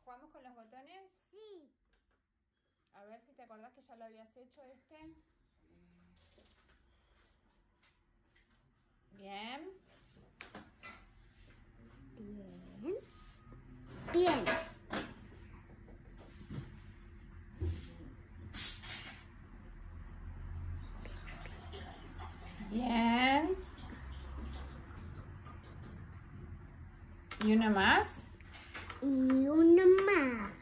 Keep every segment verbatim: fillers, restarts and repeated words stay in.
¿Jugamos con los botones? Sí. A ver si te acordás que ya lo habías hecho este. Bien. Bien. Bien. Bien. ¿Y uno más? Y uno más.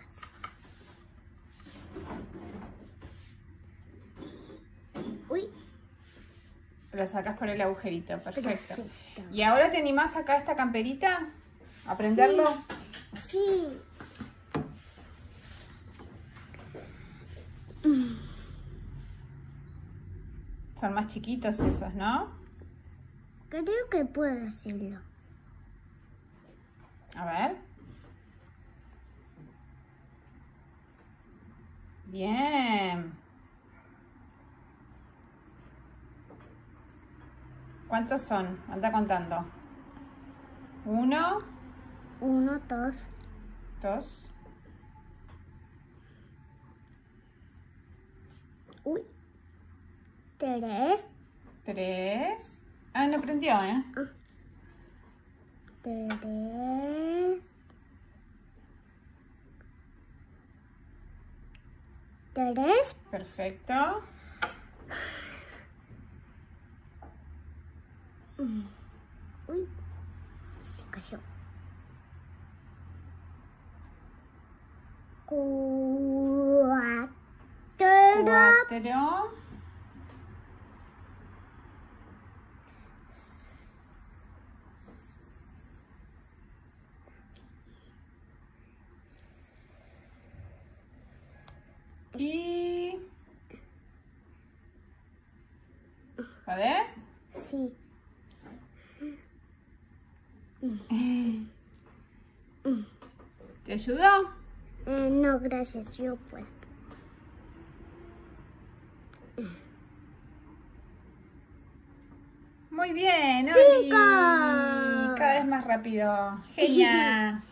Uy. Lo sacas por el agujerito, perfecto. Perfecto. ¿Y ahora te animás a sacar esta camperita? ¿A prenderlo? Sí. Son más chiquitos esos, ¿no? Creo que puedo hacerlo. A ver. Bien. ¿Cuántos son? Anda contando. Uno. Uno, dos. Dos. Uy. Tres. Tres. Ah, no prendió, ¿eh? Ah. Tres. Tres. Perfecto. Uy. Se cayó. Cuatro. Cuatro. Y... ¿Podés? Sí. ¿Te ayudó? Eh, no, gracias, yo puedo. Muy bien, ¡Cinco! Oli. Cada vez más rápido. Genial.